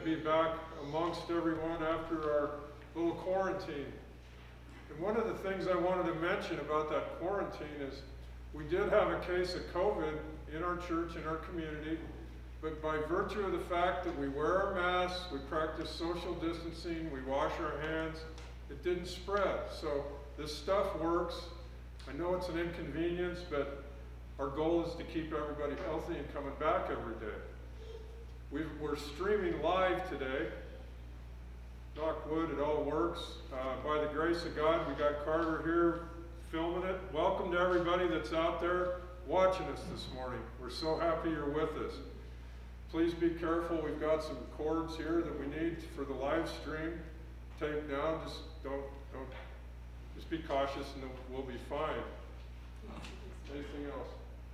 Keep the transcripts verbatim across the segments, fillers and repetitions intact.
be back amongst everyone after our little quarantine. And one of the things I wanted to mention about that quarantine is we did have a case of COVID in our church, in our community, but by virtue of the fact that we wear our masks, we practice social distancing, we wash our hands, it didn't spread. So this stuff works. I know it's an inconvenience, but our goal is to keep everybody healthy and coming back every day. We've, we're streaming live today. Knock wood, it all works. Uh, by the grace of God, we got Carter here filming it. Welcome to everybody that's out there watching us this morning. We're so happy you're with us. Please be careful. We've got some cords here that we need for the live stream. Tape down. Just don't, don't, just be cautious and we'll be fine. Anything else?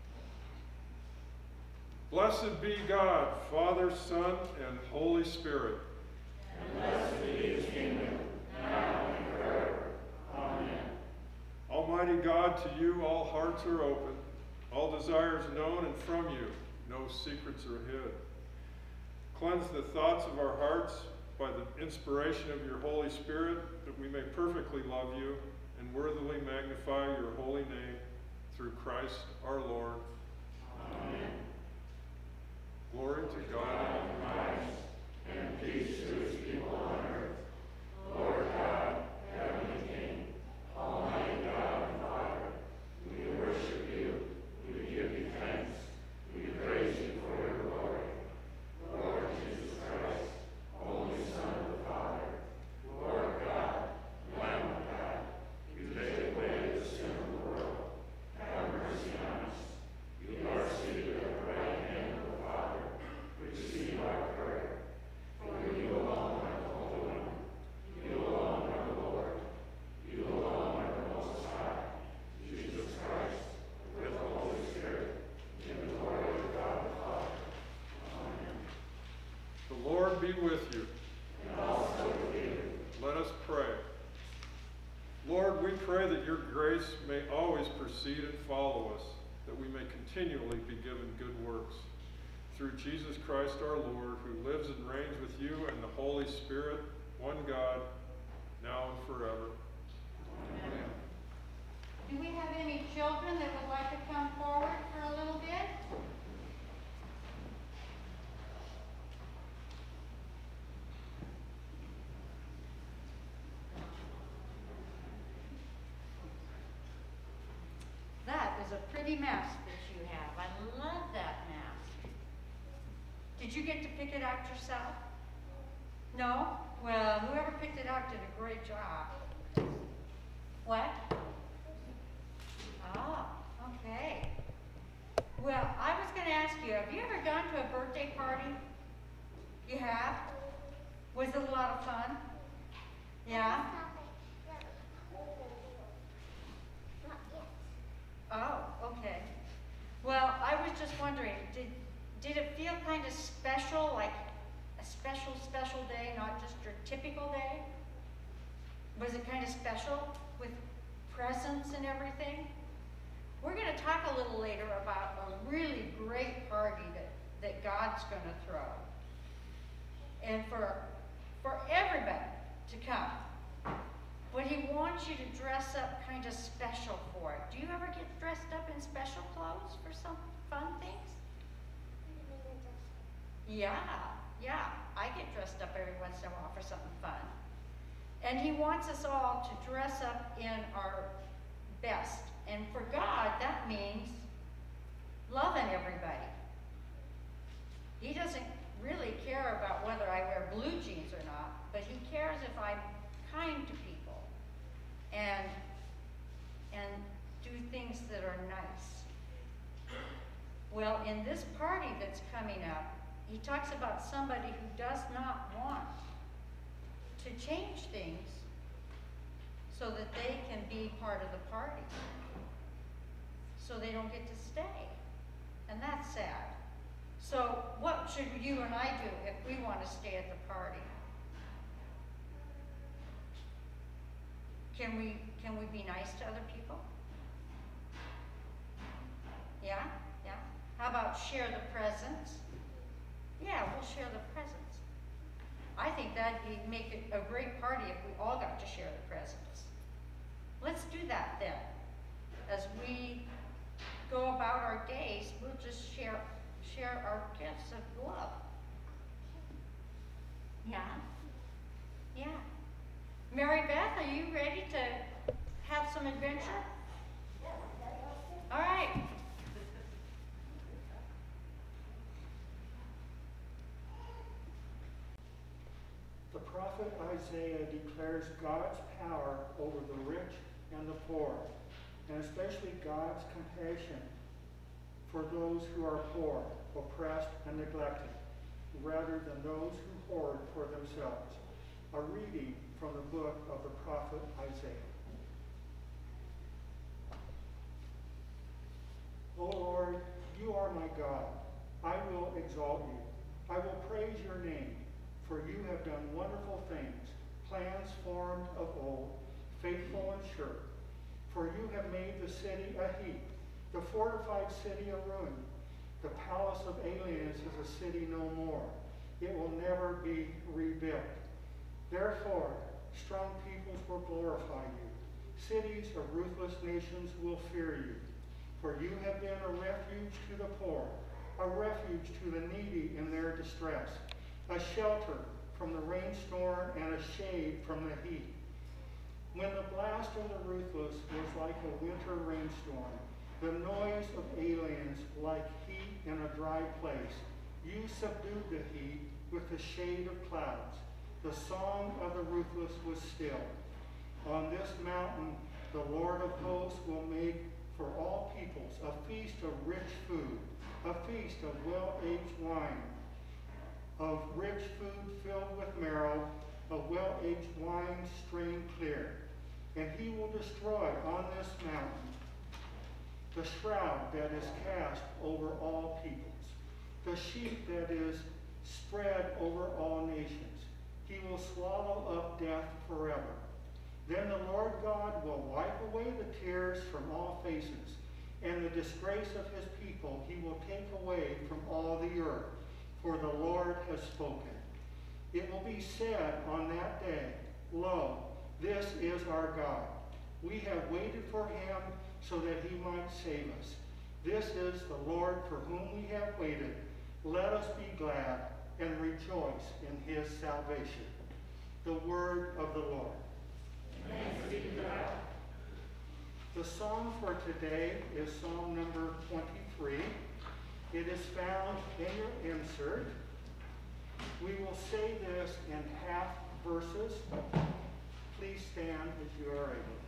Blessed be God, Father, Son, and Holy Spirit. And blessed be his kingdom, now and forever. Amen. Almighty God, to you all hearts are open, all desires known, and from you no secrets are hid. Cleanse the thoughts of our hearts by the inspiration of your Holy Spirit, that we may perfectly love you and worthily magnify your holy name through Christ our Lord. Amen. Glory to God in Christ, and peace to his people on earth. Lord God, heavenly King, almighty God and Father, we worship you, we give you thanks, we praise you for your glory. Lord Jesus Christ, only Son of the Father, Lord God, Lamb of God, you take away the sin of the world. Have mercy on us. You are seated at the right hand of the Father. Receive our prayer. For you alone are the Holy One. You alone are the Lord. You alone are the Most High. Jesus Christ, with the Holy Spirit, in the glory of God the Father. Amen. The Lord be with you. And also with you. Let us pray. Lord, we pray that your grace may always precede and follow us, that we may continually be given good works. Through Jesus Christ our Lord, who lives and reigns with you and the Holy Spirit, one God, now and forever. Amen. Do we have any children that would like to come forward for a little bit? That is a pretty mask that you have. I love that mask. Did you get to pick it out yourself? No? Well, whoever picked it out did a great job. What? Oh, okay. Well, I was going to ask you, have you ever gone to a birthday party? You have? Was it a lot of fun? Yeah? Oh, okay. Well, I was just wondering, did did it feel kind of special, like a special, special day, not just your typical day? Was it kind of special with presents and everything? We're going to talk a little later about a really great party that, that God's going to throw. And for, for everybody to come. But he wants you to dress up kind of special for it. Do you ever get dressed up in special clothes for some fun things? Yeah, yeah. I get dressed up every once in a while for something fun. And he wants us all to dress up in our best. And for God, that means loving everybody. He doesn't really care about whether I wear blue jeans or not, but he cares if I'm kind to people and and do things that are nice. Well, in this party that's coming up, he talks about somebody who does not want to change things so that they can be part of the party, so they don't get to stay. And that's sad. So what should you and I do if we want to stay at the party? Can we, can we be nice to other people? Yeah? Yeah? How about share the presents? Yeah, we'll share the presents. I think that'd be, make it a great party if we all got to share the presents. Let's do that then. As we go about our days, we'll just share, share our gifts of love. Yeah? Yeah. Mary Beth, are you ready to have some adventure? All right. The prophet Isaiah declares God's power over the rich and the poor, and especially God's compassion for those who are poor, oppressed, and neglected, rather than those who hoard for themselves. A reading from the book of the prophet Isaiah. O Lord, you are my God. I will exalt you. I will praise your name, for you have done wonderful things, plans formed of old, faithful and sure. For you have made the city a heap, the fortified city a ruin. The palace of aliens is a city no more. It will never be rebuilt. Therefore, strong peoples will glorify you. Cities of ruthless nations will fear you. For you have been a refuge to the poor, a refuge to the needy in their distress, a shelter from the rainstorm and a shade from the heat. When the blast of the ruthless was like a winter rainstorm, the noise of aliens like heat in a dry place, you subdued the heat with the shade of clouds. The song of the ruthless was still. On this mountain, the Lord of hosts will make for all peoples a feast of rich food, a feast of well-aged wine, of rich food filled with marrow, of well-aged wine strained clear. And he will destroy on this mountain the shroud that is cast over all peoples, the sheet that is spread over all nations. He will swallow up death forever. Then the Lord God will wipe away the tears from all faces, and the disgrace of his people he will take away from all the earth, for the Lord has spoken. It will be said on that day, Lo, this is our God. We have waited for him so that he might save us. This is the Lord for whom we have waited. Let us be glad and rejoice in his salvation. The word of the Lord. Thanks be to God. The psalm for today is Psalm number twenty-three. It is found in your insert. We will say this in half verses. Please stand as you are able.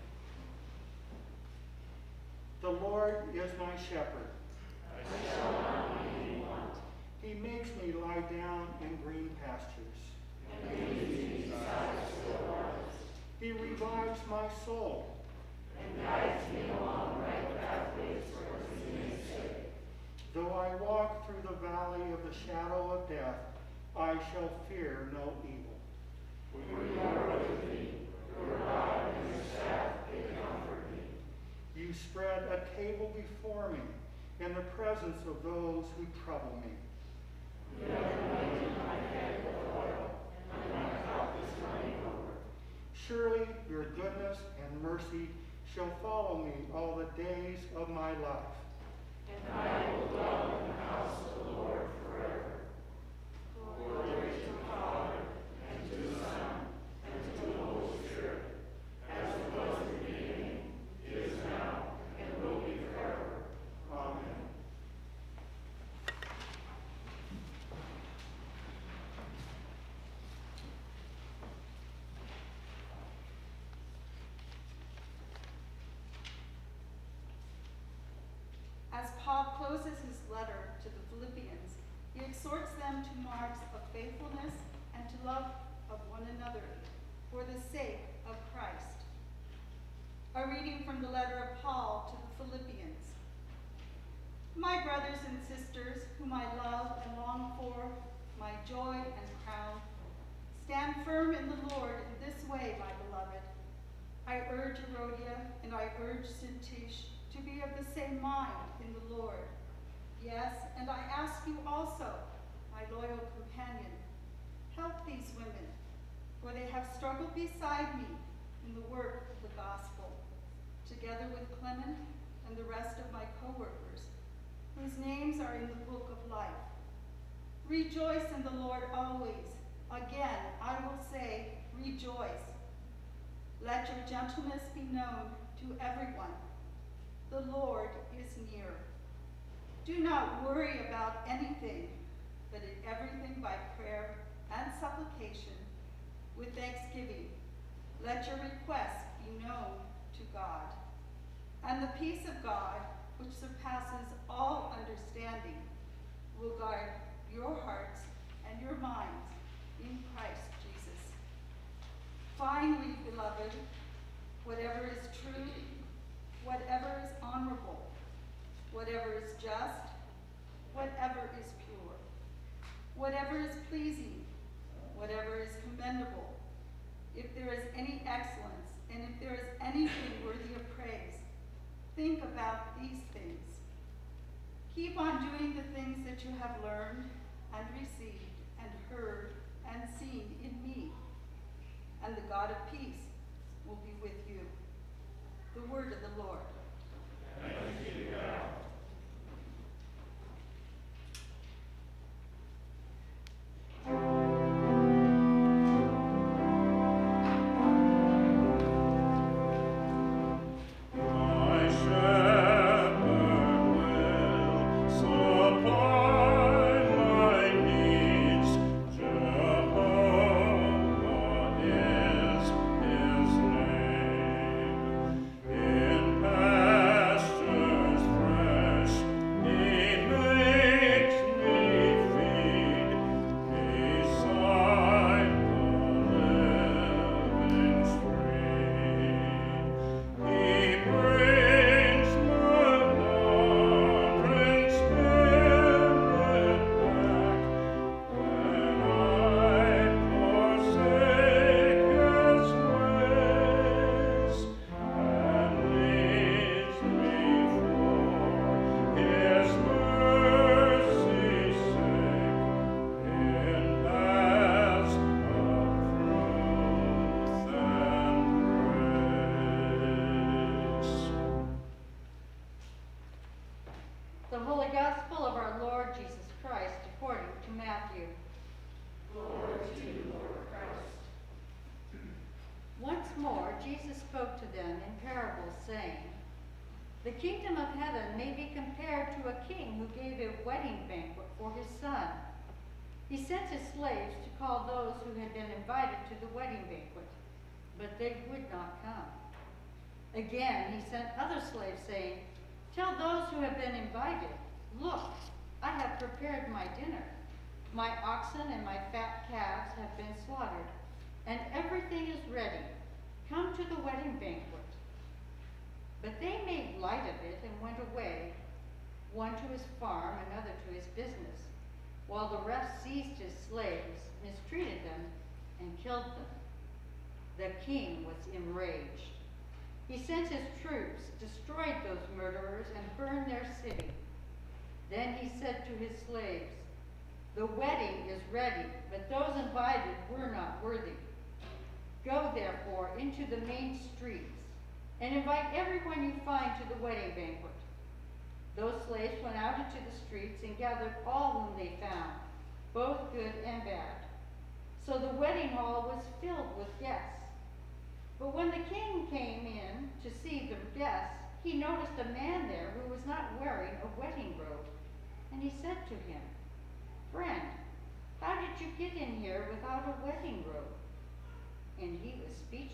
The Lord is my shepherd. I shall not be any want. He makes me lie down in green pastures. And leads me beside still waters. He revives my soul. And guides me along right pathways for his name's sake. Though I walk through the valley of the shadow of death, I shall fear no evil. For you are with me. Your rod and your staff, they comfort me. You spread a table before me in the presence of those who trouble me. You have anointed my head with oil, and my cup is running over. Surely your goodness and mercy shall follow me all the days of my life. And I will dwell in the house of the Lord forever. Glory to the Father, and to the Son, and to the Holy Spirit, as it was in the beginning, is now, and will be forever. Amen. As Paul closes his letter to the Philippians, he exhorts them to marks of faithfulness and to love of one another for the sake of Christ. A reading from the letter of Paul to the Philippians. My brothers and sisters, whom I love and long for, my joy and crown, stand firm in the Lord in this way, my beloved. I urge Erodia and I urge Syntyche to be of the same mind in the Lord. Yes, and I ask you also, my loyal companion, Help these women, for they have struggled beside me in the work of the gospel, together with Clement and the rest of my co-workers, whose names are in the book of life. Rejoice in the Lord always. Again, I will say, rejoice. Let your gentleness be known to everyone. The Lord is near. Do not worry about anything, but in everything by prayer and supplication, with thanksgiving, let your requests be known to God. And the peace of God, which surpasses all understanding, will guard your hearts and your minds in Christ Jesus. Finally, beloved, whatever is true, whatever is honorable, whatever is just, whatever is pure, whatever is pleasing, whatever is commendable, if there is any excellence, and if there is anything worthy of praise, think about these things. Keep on doing the things that you have learned and received and heard and seen in me, and the God of peace will be with you. The word of the Lord. Thanks be to God. The kingdom of heaven may be compared to a king who gave a wedding banquet for his son. He sent his slaves to call those who had been invited to the wedding banquet, but they would not come. Again, he sent other slaves, saying, "Tell those who have been invited, look, I have prepared my dinner. My oxen and my fat calves have been slaughtered, and everything is ready. Come to the wedding banquet." But they made light of it and went away, one to his farm, another to his business, while the rest seized his slaves, mistreated them, and killed them. The king was enraged. He sent his troops, destroyed those murderers, and burned their city. Then he said to his slaves, "The wedding is ready, but those invited were not worthy. Go therefore into the main streets, and invite everyone you find to the wedding banquet." Those slaves went out into the streets and gathered all whom they found, both good and bad. So the wedding hall was filled with guests. But when the king came in to see the guests, he noticed a man there who was not wearing a wedding robe. And he said to him, "Friend, how did you get in here without a wedding robe?" And he was speechless.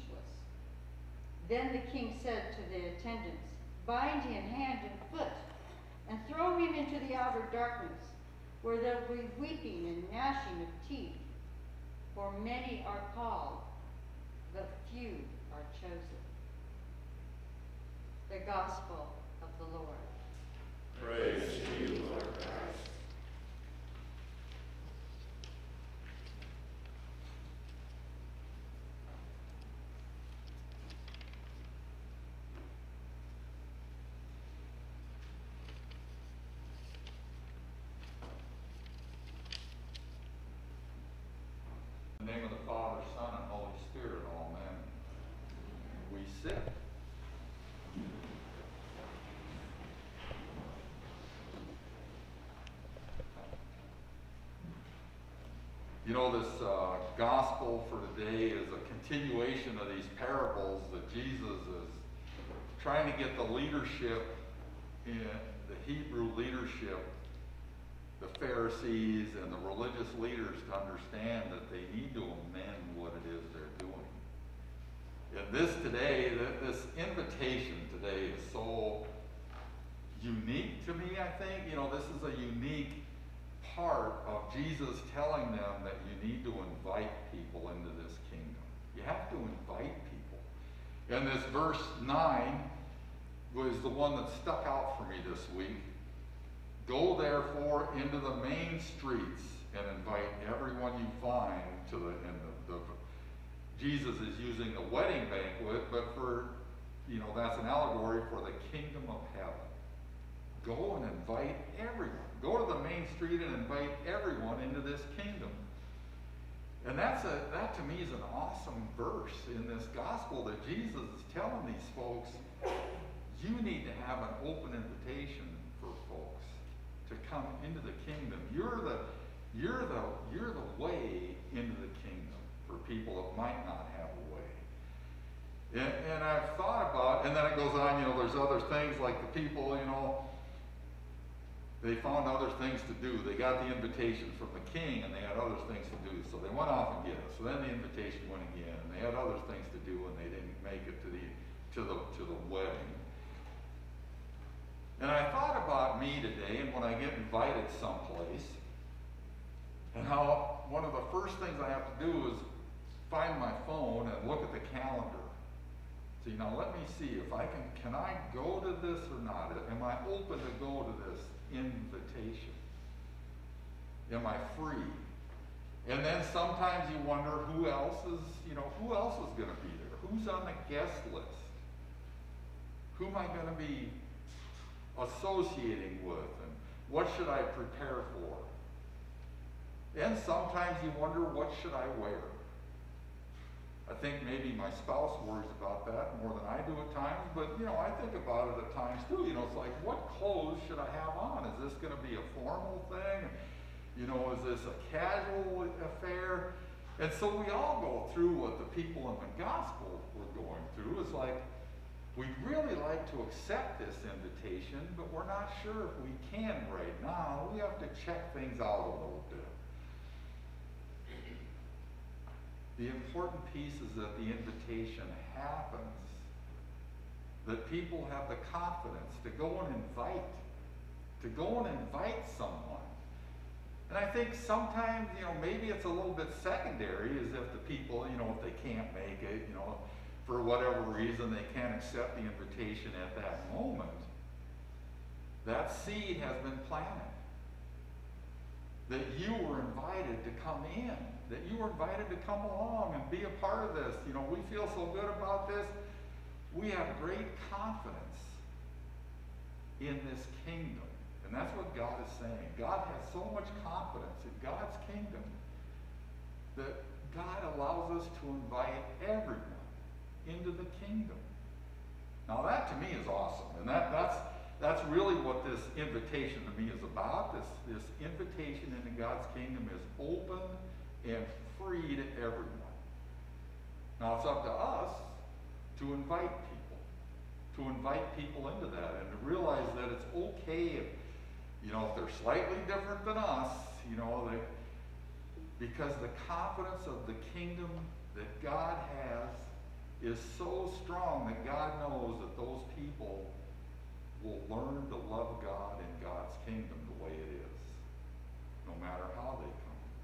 Then the king said to the attendants, "Bind him hand and foot, and throw him into the outer darkness, where there will be weeping and gnashing of teeth. For many are called, but few are chosen." The Gospel of the Lord. Praise to you, Lord Christ. the name of the Father, Son, and Holy Spirit, amen. We sit. You know, this uh, gospel for today is a continuation of these parables that Jesus is trying to get the leadership, in the Hebrew leadership, the Pharisees and the religious leaders, to understand that they need to amend what it is they're doing. And this today, this invitation today is so unique to me, I think. You know, this is a unique part of Jesus telling them that you need to invite people into this kingdom. You have to invite people. And this verse nine was the one that stuck out for me this week. Go therefore into the main streets and invite everyone you find to the, and the, the Jesus is using the wedding banquet, but for, you know, that's an allegory for the kingdom of heaven. Go and invite everyone. Go to the main street and invite everyone into this kingdom. And that's a, that to me is an awesome verse in this gospel that Jesus is telling these folks, you need to have an open invitation for folks to come into the kingdom. You're the, you're the, you're the way into the kingdom for people that might not have a way. And, and I've thought about, and then it goes on, you know, there's other things like the people, you know, they found other things to do. They got the invitation from the king, and they had other things to do. So they went off and get it. So then the invitation went again, and they had other things to do, and they didn't make it to the to the to the wedding. And I thought about me today, and when I get invited someplace, and how one of the first things I have to do is find my phone and look at the calendar. See, now let me see if I can. Can I go to this or not? Am I open to go to this invitation? Am I free? And then sometimes you wonder who else is, you know, who else is going to be there? Who's on the guest list? Who am I going to be associating with? And what should I prepare for? And sometimes you wonder, what should I wear? I think maybe my spouse worries about that more than I do at times, but, you know, I think about it at times too. You know, it's like, what clothes should I have on? Is this going to be a formal thing? You know, is this a casual affair? And so we all go through what the people in the gospel were going through. It's like, we'd really like to accept this invitation, but we're not sure if we can right now. We have to check things out a little bit. The important piece is that the invitation happens, that people have the confidence to go and invite, to go and invite someone. And I think sometimes, you know, maybe it's a little bit secondary, as if the people, you know, if they can't make it, you know, for whatever reason, they can't accept the invitation at that moment. That seed has been planted. That you were invited to come in, that you were invited to come along and be a part of this. You know, we feel so good about this. We have great confidence in this kingdom. And that's what God is saying. God has so much confidence in God's kingdom that God allows us to invite everyone into the kingdom. Now that to me is awesome. And that, that's That's really what this invitation to me is about. This, this invitation into God's kingdom is open and free to everyone. Now it's up to us to invite people, to invite people into that, and to realize that it's okay if, you know, if they're slightly different than us, you know, they, because the confidence of the kingdom that God has is so strong that God knows that those people will learn to love God and God's kingdom the way it is, no matter how they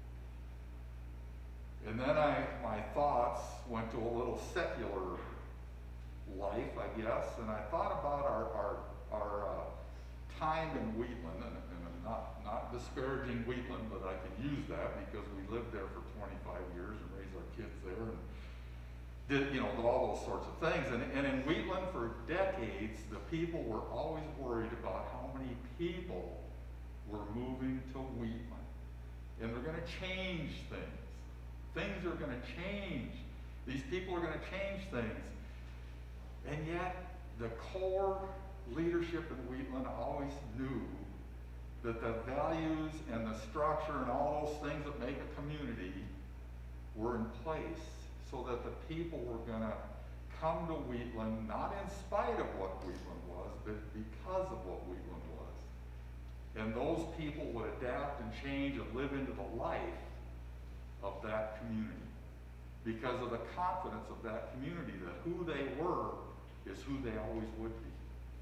come. And then I, my thoughts went to a little secular life, I guess, and I thought about our our, our uh, time in Wheatland, and, and I'm not, not disparaging Wheatland, but I can use that because we lived there for twenty-five years and raised our kids there, and did, you know, all those sorts of things. And, and in Wheatland for decades, the people were always worried about how many people were moving to Wheatland. And they're going to change things Things are going to change. These people are going to change things. And yet, the core leadership in Wheatland always knew that the values and the structure and all those things that make a community were in place so that the people were going to come to Wheatland, not in spite of what Wheatland was, but because of what Wheatland was. And those people would adapt and change and live into the life of that community because of the confidence of that community that who they were is who they always would be.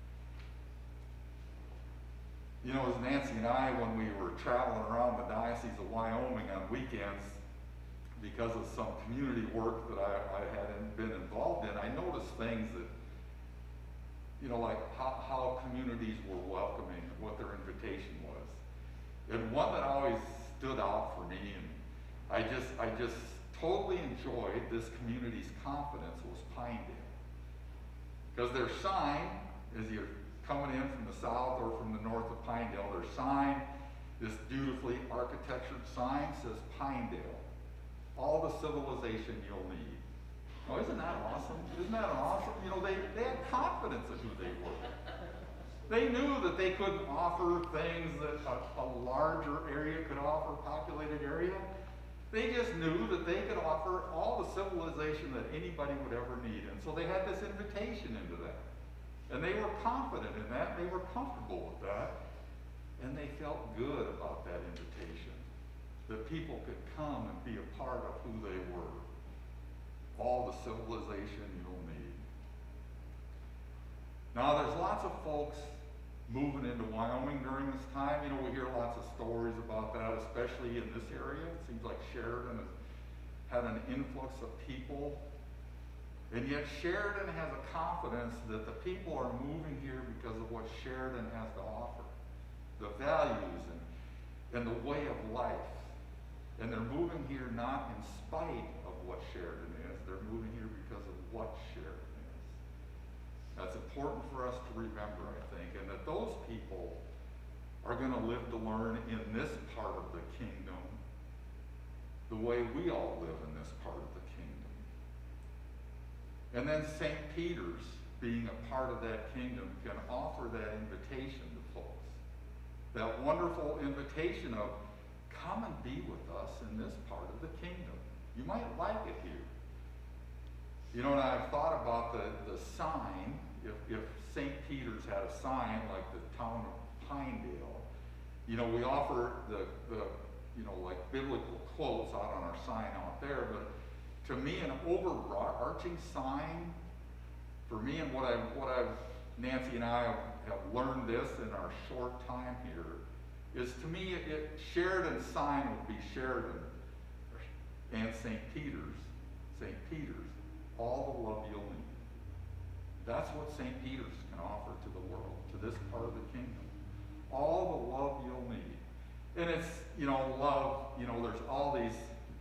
You know, as Nancy and I, when we were traveling around the Diocese of Wyoming on weekends, because of some community work that I, I had been involved in, I noticed things that, you know, like how, how communities were welcoming, what their invitation was. And one that always stood out for me, and I just, I just totally enjoyed this community's confidence, was Pinedale. Because their sign, as you're coming in from the south or from the north of Pinedale, their sign, this beautifully architectured sign, says Pinedale, all the civilization you'll need. Oh, isn't that awesome? Isn't that awesome? You know, they, they had confidence in who they were. They knew that they couldn't offer things that a, a larger area could offer, populated area. They just knew that they could offer all the civilization that anybody would ever need. And so they had this invitation into that. And they were confident in that. They were comfortable with that. And they felt good about that invitation. That people could come and be a part of who they were. All the civilization you'll need. Now, there's lots of folks moving into Wyoming during this time. You know, we hear lots of stories about that, especially in this area. It seems like Sheridan has had an influx of people. And yet Sheridan has a confidence that the people are moving here because of what Sheridan has to offer. The values and, and the way of life. And they're moving here not in spite of what Sheridan is. They're moving here because of what Sheridan is. That's important for us to remember, I think, and that those people are going to live to learn in this part of the kingdom the way we all live in this part of the kingdom. And then Saint Peter's, being a part of that kingdom, can offer that invitation to folks. That wonderful invitation of, come and be with us in this part of the kingdom. You might like it here. You know, and I've thought about the, the sign, if, if Saint Peter's had a sign like the town of Pinedale, you know, we offer the, the, you know, like biblical quotes out on our sign out there, but to me, an overarching sign, for me and what I've, what I've, Nancy and I have, have learned this in our short time here, is to me, it, it, Sheridan's sign would be Sheridan and Saint Peter's, Saint Peter's, all the love you'll need. That's what Saint Peter's can offer to the world, to this part of the kingdom. All the love you'll need. And it's, you know, love, you know, there's all these,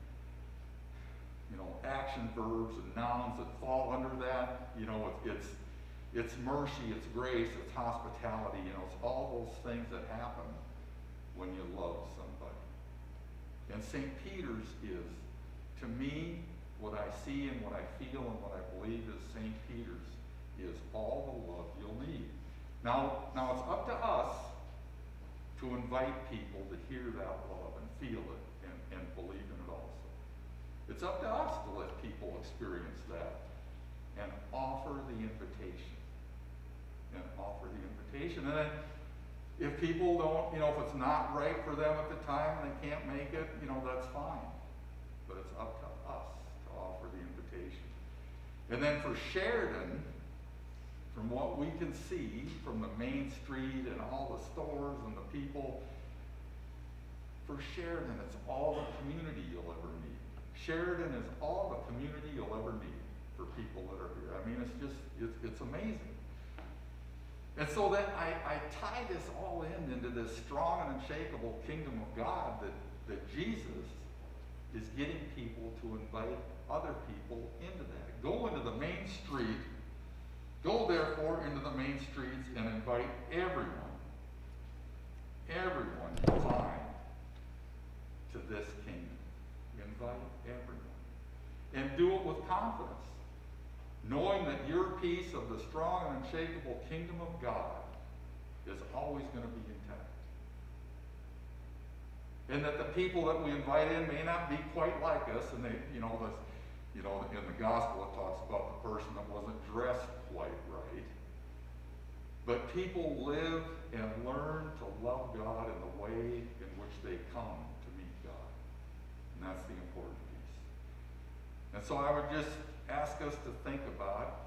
you know, action verbs and nouns that fall under that. You know, it, it's, it's mercy, it's grace, it's hospitality, you know, it's all those things that happen when you love somebody. And Saint Peter's is, to me, what I see and what I feel and what I believe is Saint Peter's is all the love you'll need. Now, now it's up to us to invite people to hear that love and feel it and, and believe in it also. It's up to us to let people experience that and offer the invitation. And offer the invitation. And then if people don't, you know, if it's not right for them at the time and they can't make it, you know, that's fine. But it's up to us to offer the invitation. And then for Sheridan, from what we can see from the main street and all the stores and the people, for Sheridan, it's all the community you'll ever need. Sheridan is all the community you'll ever need for people that are here. I mean, it's just, it's, it's amazing. And so that I, I tie this all in into this strong and unshakable kingdom of God that, that Jesus is getting people to invite other people into that. Go into the main street. Go therefore into the main streets and invite everyone, everyone you find to this kingdom. Invite everyone. and do it with confidence, knowing that your piece of the strong and unshakable kingdom of God is always going to be intact. And that the people that we invite in may not be quite like us, and they, you know, the, you know, in the gospel it talks about the person that wasn't dressed quite right. But people live and learn to love God in the way in which they come to meet God. And that's the important piece. And so I would just ask us to think about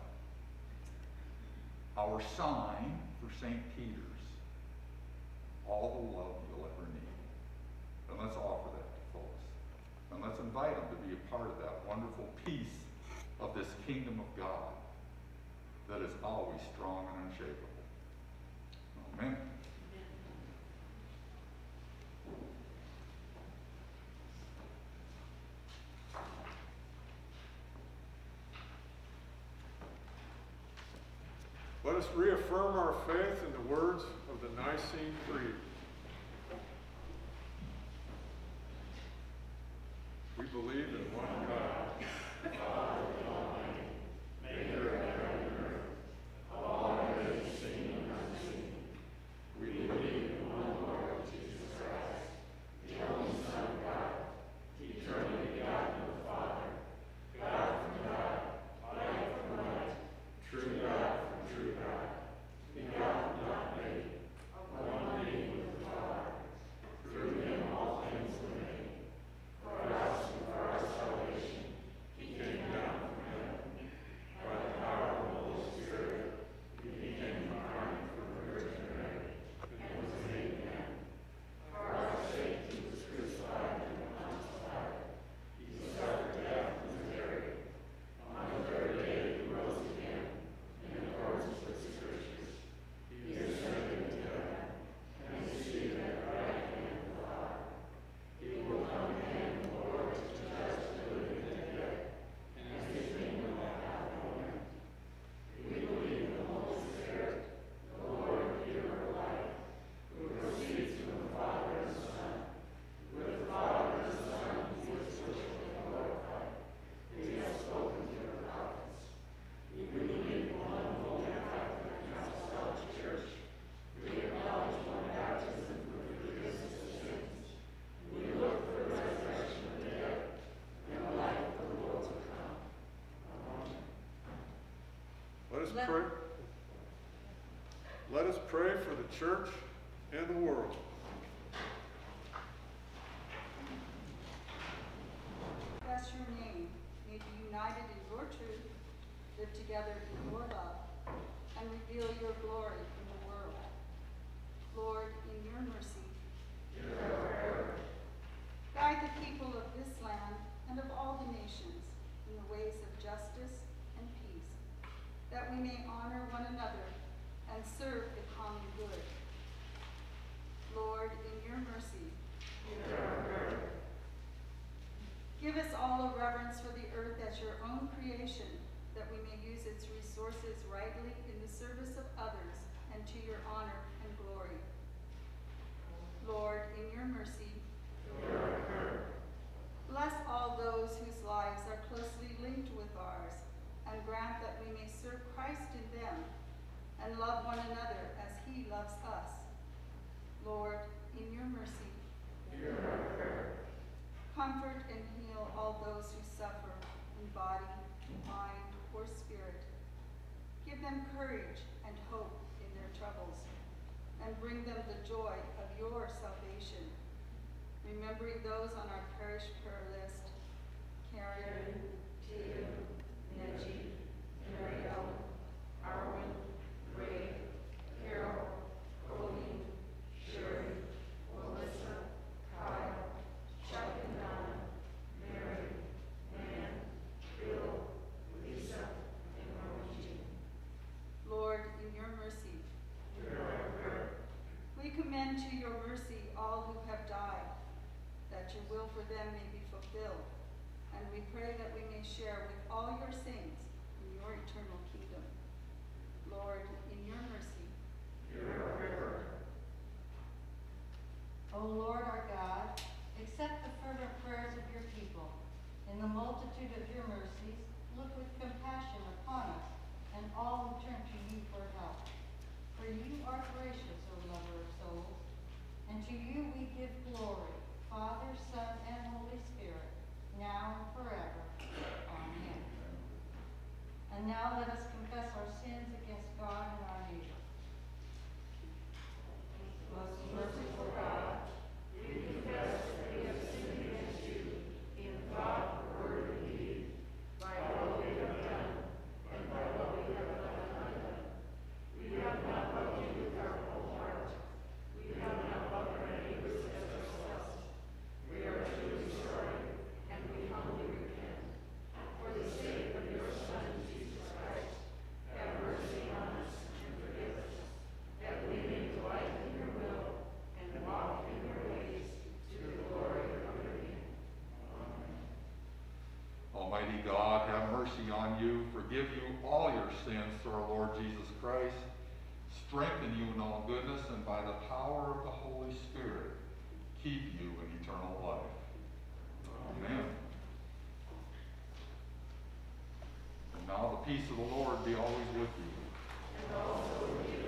our sign for Saint Peter's, all the love you'll ever need. And let's offer that to folks. And let's invite them to be a part of that wonderful piece of this kingdom of God that is always strong and unshakable. Amen. Let us reaffirm our faith in the words of the Nicene Creed. We believe in one God, Father Almighty, maker of heaven and earth, of all that is seen and unseen. We believe in one Lord Jesus Christ, the only Son of God, eternally begotten of the Father, God from God, light from light, true God from true God, begotten, not made, one being with the Father. Through him all things were made. For us and for our salvation, he came down from heaven. By the power of the Holy Spirit, he became incarnate from the Virgin Mary, and was made man. For our sake, he was crucified and crucified. He suffered death and was buried. On the third day, he rose again, in accordance with the Scriptures. He ascended into heaven, and is seated at the right hand of the Father. He will come again in glory to judge the living and the dead, and his kingdom will have no end. We believe in the Holy Spirit, the Lord, giver of life, who proceeds from the Father and the Son. With the Father and the Son, he is worshiped and glorified. He has spoken through the prophets. We believe in one holy Catholic and Apostolic Church. We acknowledge one baptism for the forgiveness of sins. We look for the resurrection of the dead and the life of the world to come. Amen. Let us Let- pray. Let us pray for the church and the world. Bless your name, may be united in your truth, live together in your love, and reveal your glory in the world. Lord, in your mercy, guide the people of this land and of all the nations in the ways of justice and peace, that we may honor one another and serve the common good. Lord, in your mercy, give us all a reverence for the earth as your own creation, that we may use its resources rightly in the service of others and to your honor and glory. Lord, in your mercy, bless all those whose lives are closely linked with ours, and grant that we may serve Christ in them and love one another as he loves us. Lord, in your mercy, comfort and heal all those who suffer in body, mind, or spirit. Give them courage and hope in their troubles, and bring them the joy of your salvation. Remembering those on our parish prayer list, Karen, Tim, Neji, Mary Ellen, Arwen, Ray, Carol, Colleen, Sherry, Melissa, Kyle, Chuck and Donna, Mary, Nan, Bill, Lisa, and Margie. Lord, in your mercy, we commend to your mercy all who have died, that your will for them may be fulfilled, and we pray that we may share with all your saints in your eternal kingdom. Lord, in your mercy, O Lord our God, accept the fervent prayers of your people. In the multitude of your mercy, And now let us confess our sins against God and our neighbor. Most merciful God, we confess that we have sinned against you in thought, word, and deed, by what we have done and by what we have left undone. We have not loved you with our whole heart. We have not loved our neighbors as ourselves. We are truly sorry, and we humbly repent. For the sake of your Son, Jesus Christ, have mercy on us and forgive us, that we may delight in your will and walk in your ways to the glory of your name. Amen. Almighty God, have mercy on you, forgive you all your sins through our Lord Jesus Christ, strengthen you in all goodness, and by the power of the Holy Spirit, keep you in eternal life. Amen. And now the peace of the Lord be always with you. And also with you.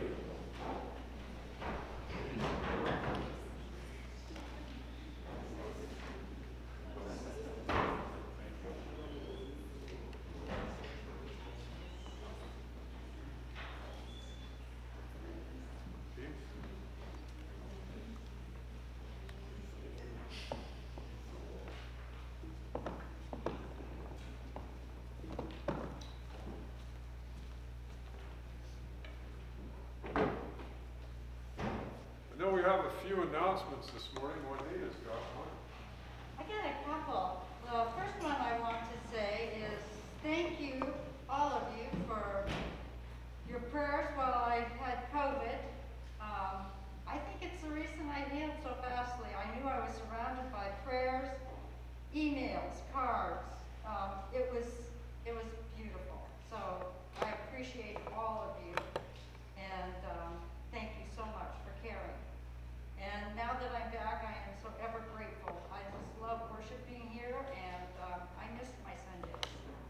I know we have a few announcements this morning. Juanita's got one. I got a couple. The first one I want to say is thank you, all of you, for your prayers while I had COVID. Um, I think it's the reason I healed so fastly. I knew I was surrounded by prayers, emails, cards. Um, it was it was beautiful. So I appreciate all of you, and um, thank you so much for caring. And now that I'm back, I am so ever grateful. I just love worshiping here, and um, I missed my Sundays.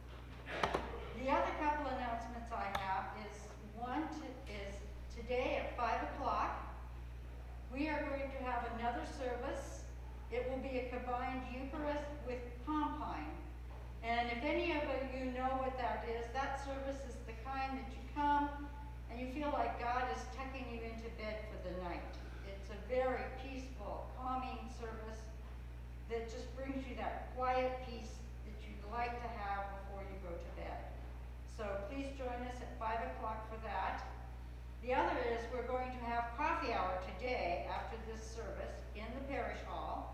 The other couple announcements I have is one to, is today at five o'clock. We are going to have another service. It will be a combined Eucharist with Compline. And if any of you know what that is, that service is the kind that you come and you feel like God is tucking you into bed for the night. It's a very peaceful, calming service that just brings you that quiet peace that you'd like to have before you go to bed. So please join us at five o'clock for that. The other is we're going to have coffee hour today after this service in the parish hall.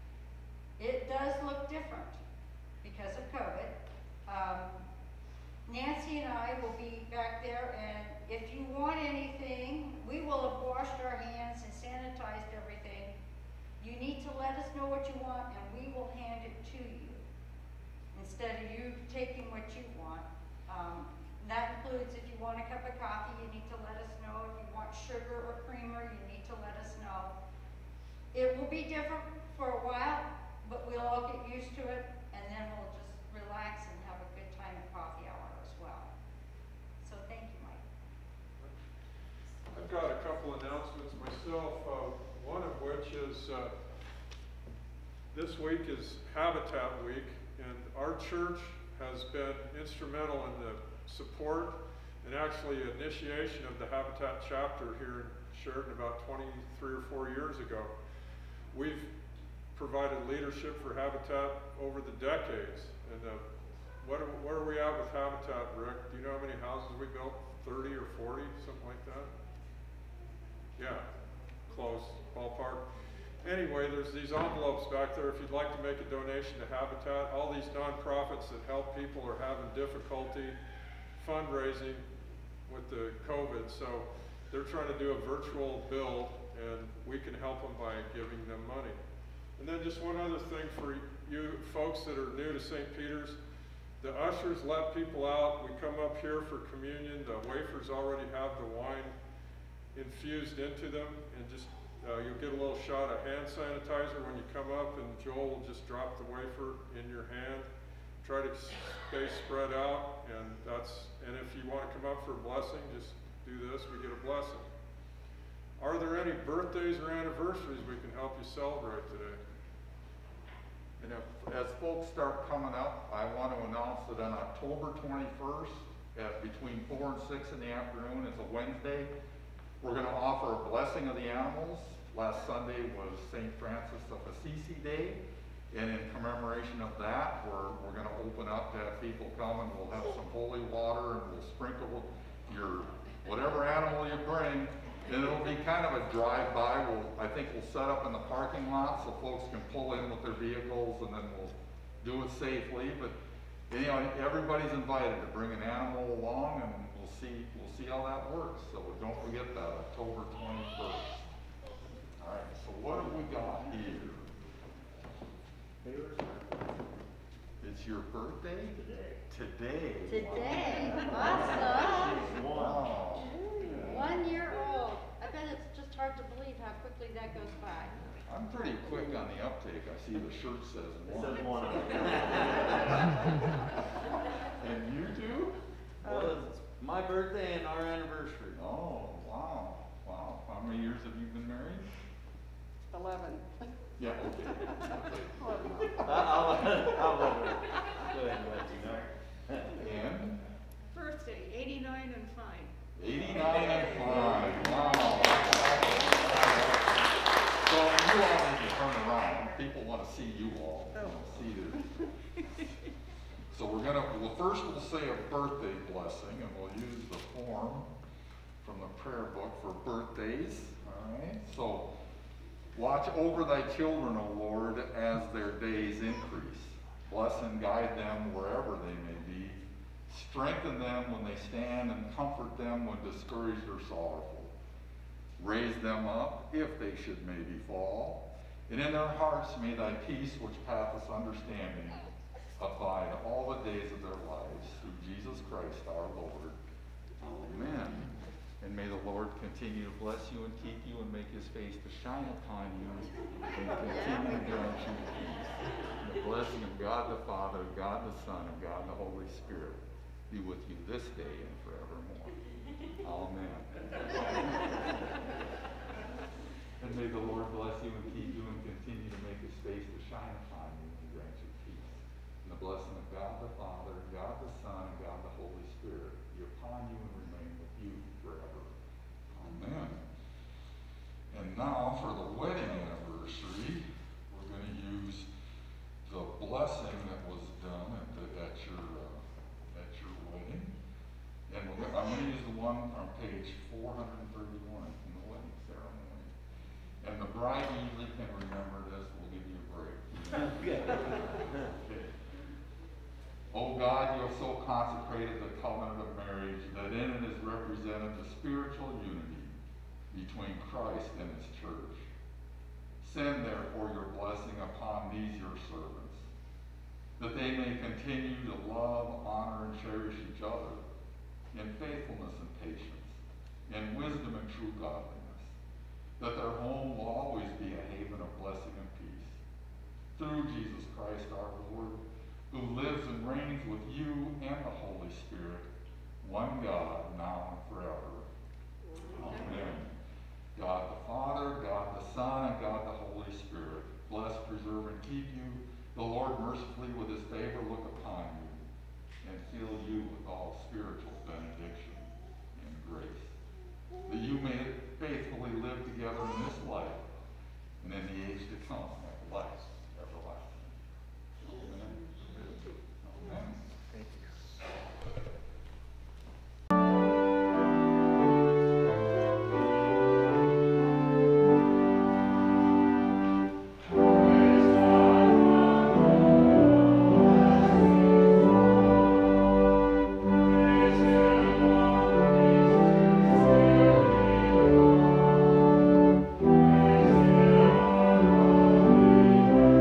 It does look different because of COVID. Um, Nancy and I will be back there, and if you want anything, we will have washed our hands and sanitized everything. You need to let us know what you want, and we will hand it to you instead of you taking what you want. Um, that includes if you want a cup of coffee, you need to let us know. If you want sugar or creamer, you need to let us know. It will be different for a while, but we'll all get used to it, and then we'll just relax and have a good time at coffee hour as well. So thank you, Mike. I've got a couple announcements myself, uh, one of which is uh, this week is Habitat Week, and our church has been instrumental in the support and actually initiation of the Habitat chapter here in Sheridan about twenty-three or four years ago. We've provided leadership for Habitat over the decades, and uh, what are, where are we at with Habitat, Rick? Do you know how many houses we built? thirty or forty, something like that? Yeah, close, ballpark. Anyway, there's these envelopes back there if you'd like to make a donation to Habitat. All these nonprofits that help people are having difficulty fundraising with the COVID, so they're trying to do a virtual build, and we can help them by giving them money. And then just one other thing for you folks that are new to Saint Peter's, the ushers let people out. We come up here for communion. The wafers already have the wine infused into them, and just uh, you'll get a little shot of hand sanitizer when you come up, and Joel will just drop the wafer in your hand. Try to stay spread out, and that's, and if you want to come up for a blessing, just do this, we get a blessing. Are there any birthdays or anniversaries we can help you celebrate today? And if, as folks start coming up, I want to announce that on October twenty-first, at between four and six in the afternoon. It's a Wednesday. We're going to offer a blessing of the animals. Last Sunday was Saint Francis of Assisi Day, and in commemoration of that, we're, we're going to open up to have people come, and we'll have some holy water, and we'll sprinkle your whatever animal you bring, and it'll be kind of a drive-by. We'll, I think we'll set up in the parking lot so folks can pull in with their vehicles, and then we'll do it safely. But you know, everybody's invited to bring an animal along, and we'll see we'll see how that works. So don't forget that, October twenty-first. All right. So what have we got here? It's your birthday today. Today. Today, awesome. Wow. One year old. I bet it's just hard to believe how quickly that goes by. I'm pretty quick on the uptake. I see the shirt says It one. says one. And you do? Well, it's my birthday and our anniversary. Oh, wow. Wow. How many years have you been married? Eleven. Yeah, okay. I'll, I'll, I'll let her, go ahead and let you know. And Birthday, eighty-nine and fine. eighty-nine and five. Wow. So you all need to turn around. People want to see you all. They want to see their. So we're gonna. Well, first we'll say a birthday blessing, and we'll use the form from the prayer book for birthdays. All right. So. Watch over thy children, O Lord, as their days increase. Bless and guide them wherever they may be. Strengthen them when they stand, and comfort them when discouraged or sorrowful. Raise them up, if they should maybe fall. And in their hearts may thy peace, which passeth understanding, abide all the days of their lives. Through Jesus Christ our Lord. Amen. And may the Lord continue to bless you and keep you and make his face to shine upon you and continue to grant you peace. And the blessing of God the Father, God the Son, and God the Holy Spirit be with you this day and forevermore. Amen. And may the Lord bless you and keep you and continue to make his face to shine upon you and grant you peace. And the blessing of God the Father, God the Son, and God the Holy Spirit be upon you and remain with you forever. Amen. And now for the wedding anniversary, we're going to use the blessing that was done at, the, at your uh, at your wedding, and we're gonna, I'm going to use the one on page four hundred thirty-one in the wedding ceremony. And the bride usually can remember this. We'll give you a break. Okay. O God, you have so consecrated the covenant of marriage that in it is represented the spiritual unity between Christ and his church. Send therefore your blessing upon these your servants, that they may continue to love, honor, and cherish each other in faithfulness and patience, in wisdom and true godliness, that their home will always be a haven of blessing and peace. Through Jesus Christ our Lord, who lives and reigns with you and the Holy Spirit, one God, now and forever. Amen. God the Father, God the Son, and God the Holy Spirit, bless, preserve, and keep you. The Lord mercifully with his favor look upon you and fill you with all spiritual benediction and grace, that you may faithfully live together in this life and in the age to come at life everlasting. Amen. Amen. Thank you. Thank you.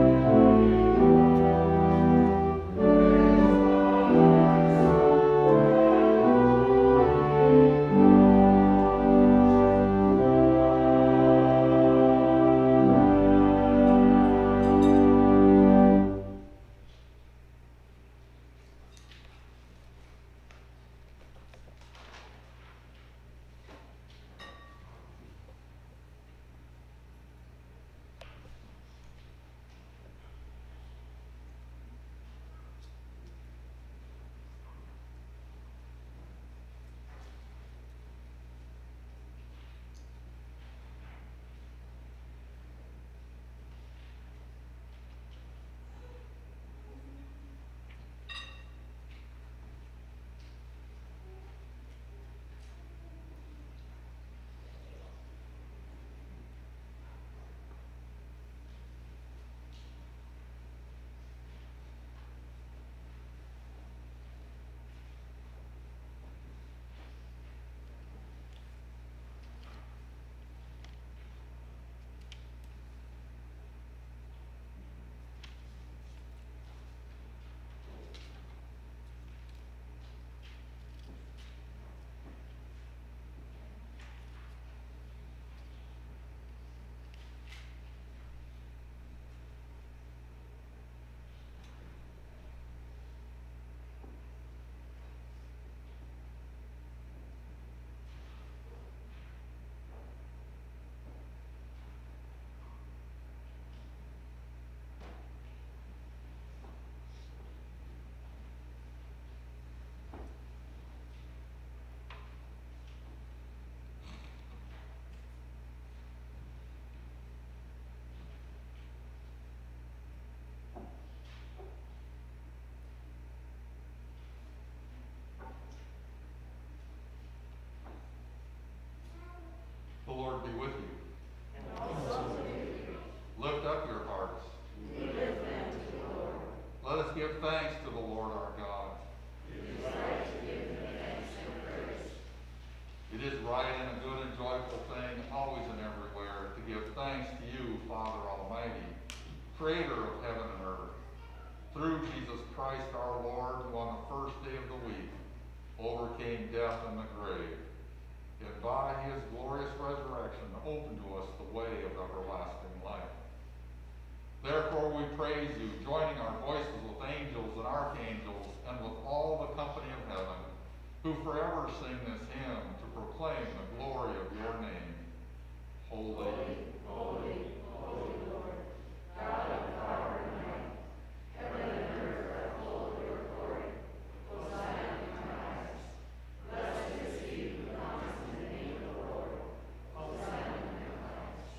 give thanks to the Lord our God. It is right to give him thanks and praise. It is right and a good and joyful thing, always and everywhere, to give thanks to you, Father Almighty, Creator of heaven and earth, through Jesus Christ our Lord, who on the first day of the week overcame death and the grave, and by his glorious resurrection opened to us the way of everlasting life. Therefore we praise you, joining our voices with angels and archangels and with all the company of heaven, who forever sing this hymn to proclaim the glory of your name. Holy, Holy, holy Lord, God of power and might, heaven and earth are full of your glory. Hosanna in the highest. Blessed is he who comes in the name of the Lord. Hosanna in the highest.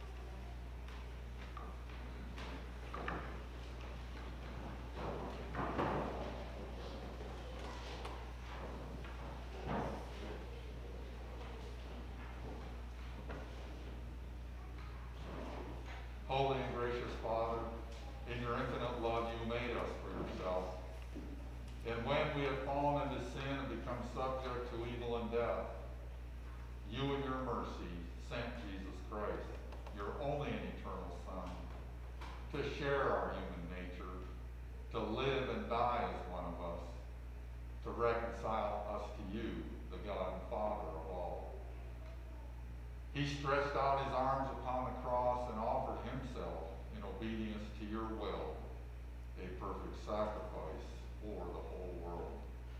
Holy and gracious Father, in your infinite love you made us for yourself. And when we have fallen into sin and become subject to evil and death, you in your mercy sent Jesus Christ, your only and eternal Son, to share our human nature, to live and die as one of us, to reconcile us to you, the God and Father of all. He stretched out his arms upon the cross and offered himself in obedience to your will, a perfect sacrifice for the whole world.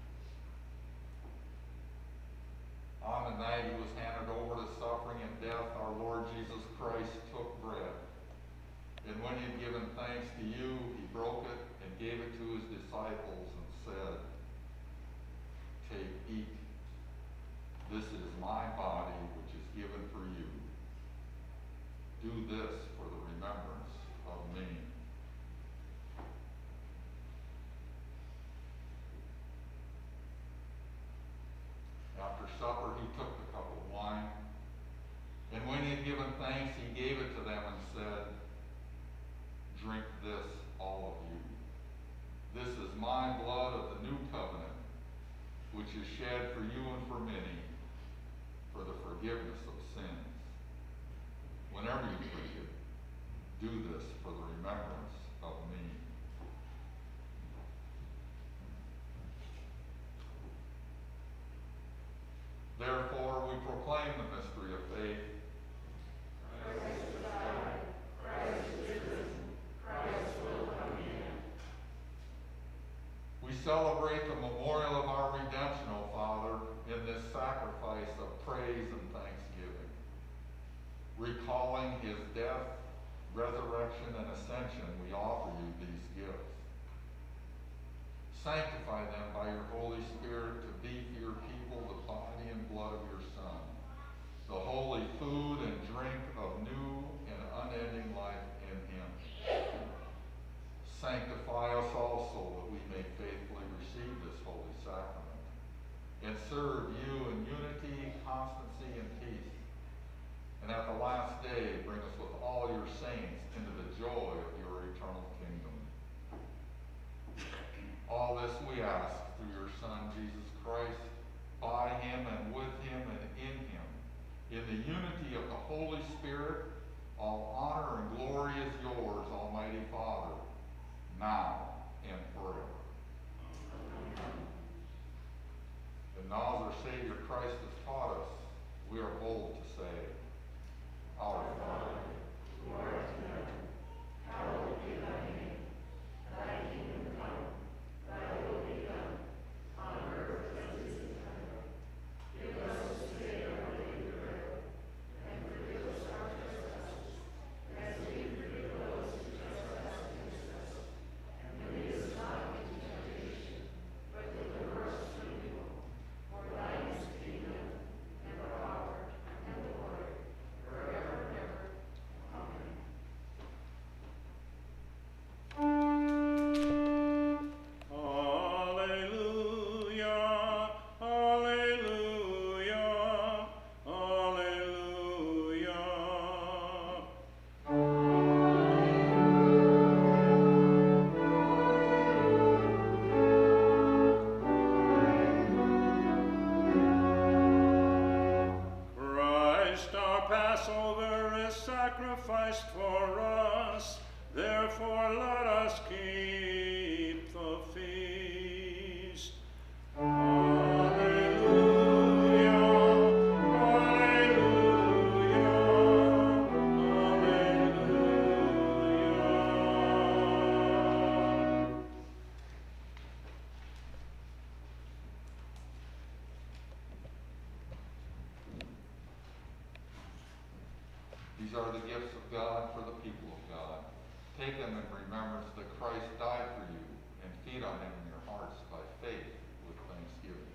On the night he was handed over to suffering and death, our Lord Jesus Christ took bread. And when he had given thanks to you, he broke it and gave it to his disciples and said, "Take, eat. This is my body, which is given for you. Do this for the remembrance of me." After supper, he took the cup of wine, and when he had given thanks, he gave it to them and said, "Drink this, all of you. This is my blood of the new covenant, which is shed for you and for many, for the forgiveness of sins. Whenever you drink it, do this for the remembrance of me." Therefore, we proclaim the mystery of faith. Christ has died. Christ is risen. Christ will come again. We celebrate the memorial of our redemption, O Father, in this sacrifice of praise and thanksgiving. Recalling his death, resurrection, and ascension, we offer you these gifts. Sanctify them by your Holy Spirit to be for your people the body and blood of your Son, the holy food and drink of new and unending life in him. Sanctify us also that we may faithfully receive this holy sacrament and serve you in unity, constancy, and peace. And at the last day, bring us with all your saints into the joy of your eternal kingdom. All this we ask through your Son, Jesus Christ, by him and with him and in him. In the unity of the Holy Spirit, all honor and glory is yours, Almighty Father, now and forever. And now, as our Savior Christ has taught us, we are bold to say, Our Father, who art in heaven, hallowed be thy name. Thy kingdom come, thy will be done, on earth as it is in heaven. Give us this day our daily bread, and forgive us our trespasses, as we forgive those who trespass against us. And lead us not into temptation, but deliver us from evil. For thine is the kingdom, and the power, and the glory, forever and ever. sacrificed for us. Therefore let us keep the feast. Alleluia, alleluia, alleluia. These are the gifts of God for the people of God. Take them in remembrance that Christ died for you, and feed on them in your hearts by faith with thanksgiving.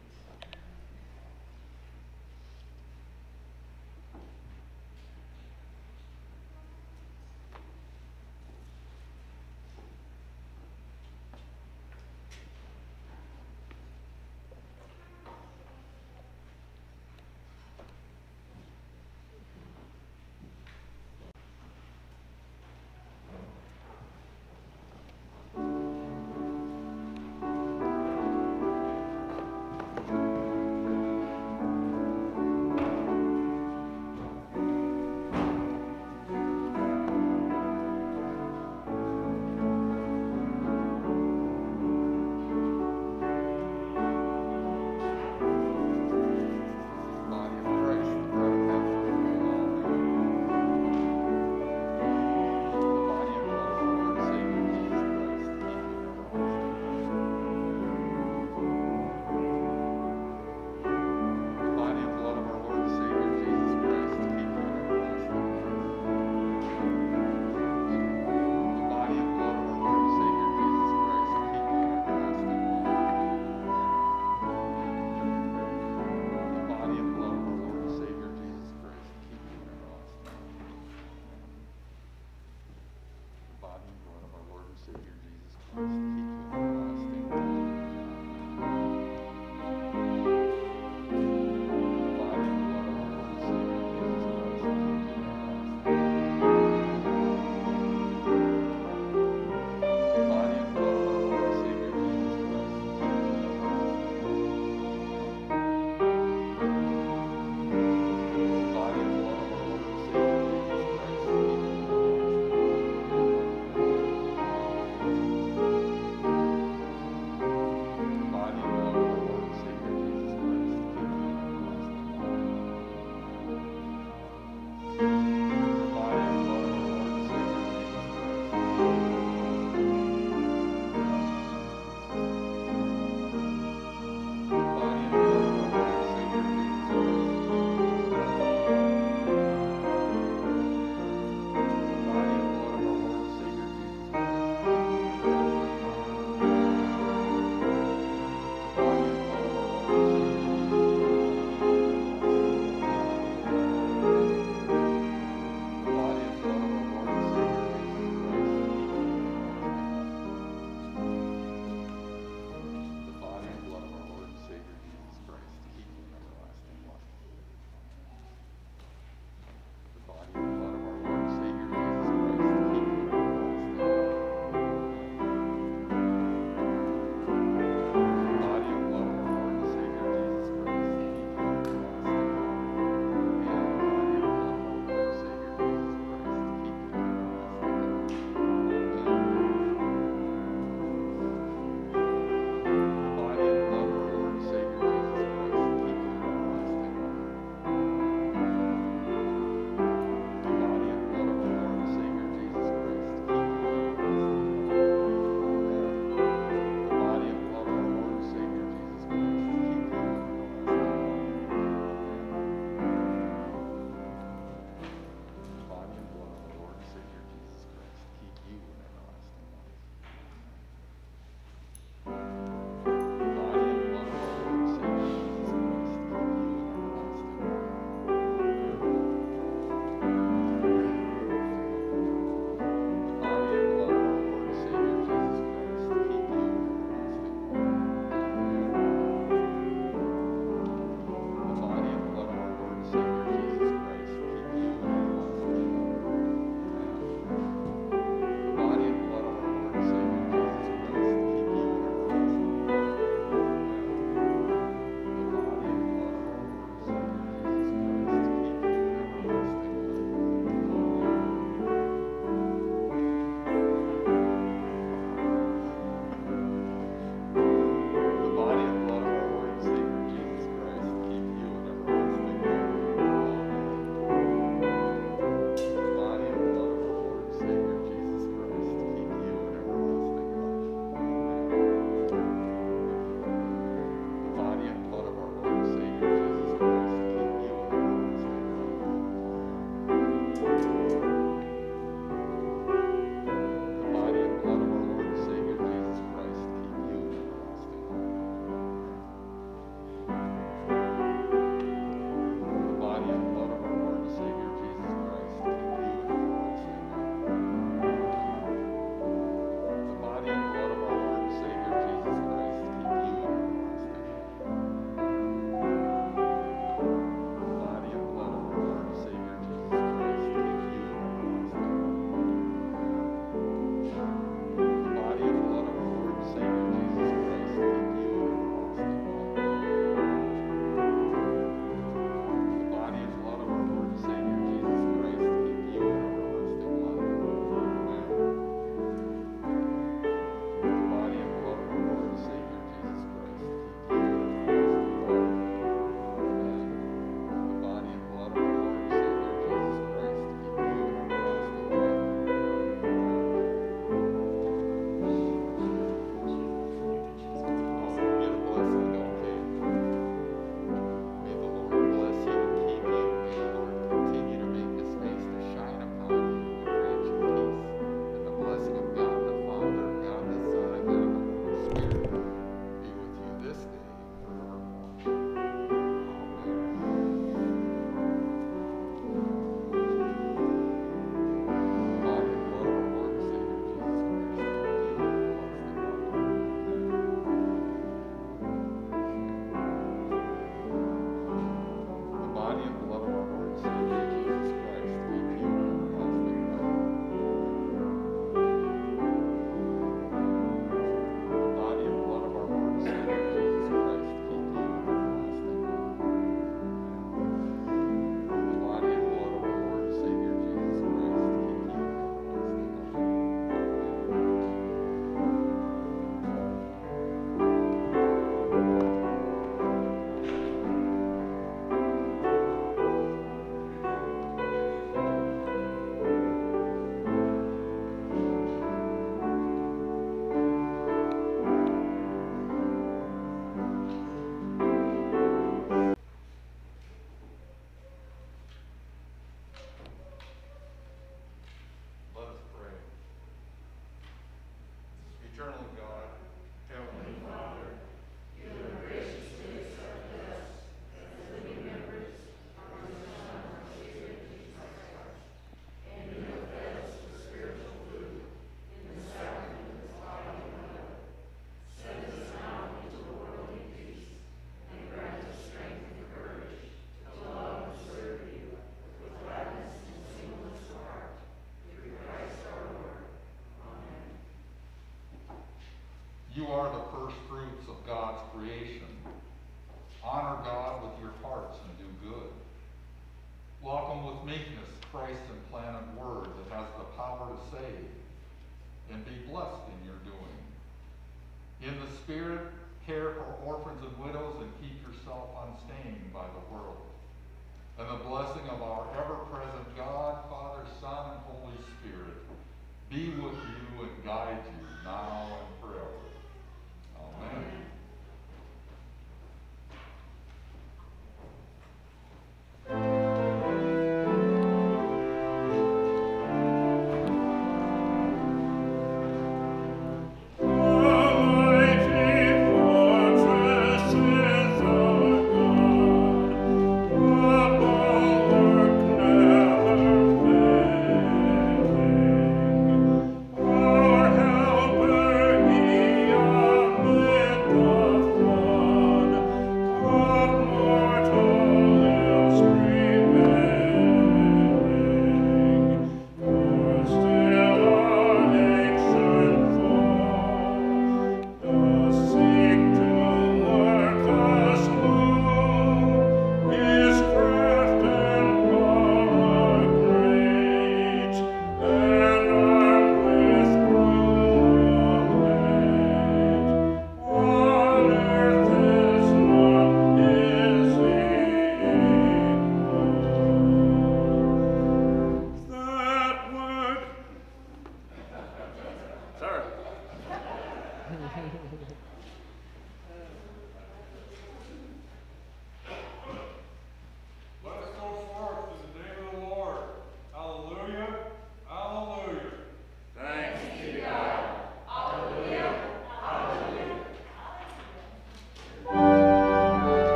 Honor God with your hearts and do good. Welcome with meekness Christ's implanted word that has the power to save, and be blessed in your doing. In the Spirit, care for orphans and widows and keep yourself unstained by the world. And the blessing of our ever-present God, Father, Son, and Holy Spirit be with you and guide you now and forever. Amen.